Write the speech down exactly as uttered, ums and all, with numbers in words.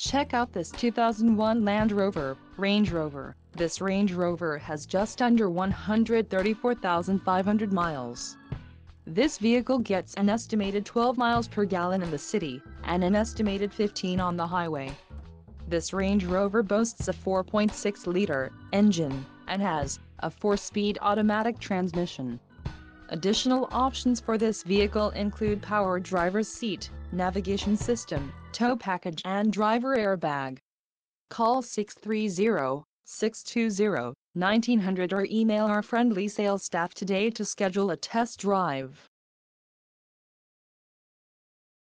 Check out this two thousand one Land Rover, Range Rover. This Range Rover has just under one hundred thirty-four thousand five hundred miles. This vehicle gets an estimated twelve miles per gallon in the city, and an estimated fifteen on the highway. This Range Rover boasts a four point six liter engine, and has a four-speed automatic transmission. Additional options for this vehicle include power driver's seat, navigation system, tow package and driver airbag. Call six three zero, six two zero, one nine zero zero or email our friendly sales staff today to schedule a test drive.